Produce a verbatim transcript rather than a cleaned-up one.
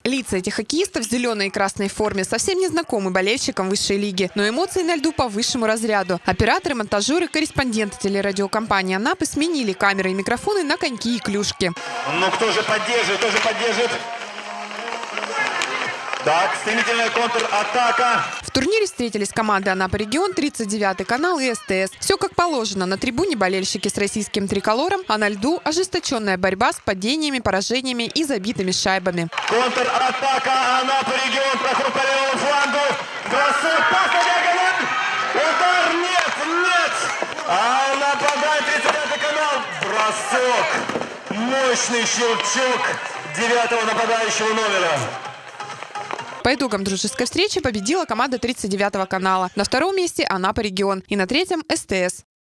Лица этих хоккеистов в зеленой и красной форме совсем не знакомы болельщикам высшей лиги, но эмоции на льду по высшему разряду. Операторы, монтажеры, корреспонденты телерадиокомпании Анапы сменили камеры и микрофоны на коньки и клюшки. Ну кто же поддержит, кто же поддержит? Так, стремительная контратака. В турнире встретились команды Анапа Регион, тридцать девятый канал и СТС. Все как положено. На трибуне болельщики с российским триколором, а на льду ожесточенная борьба с падениями, поражениями и забитыми шайбами. Контратака Анапа Регион. Проход по левому флангу. Бросок, пас на диагональ. Удар, нет, нет. А нападает тридцать девятый канал. Бросок. Мощный щелчок девятого нападающего номера. По итогам дружеской встречи победила команда тридцать девятого канала. На втором месте Анапа Регион и на третьем СТС.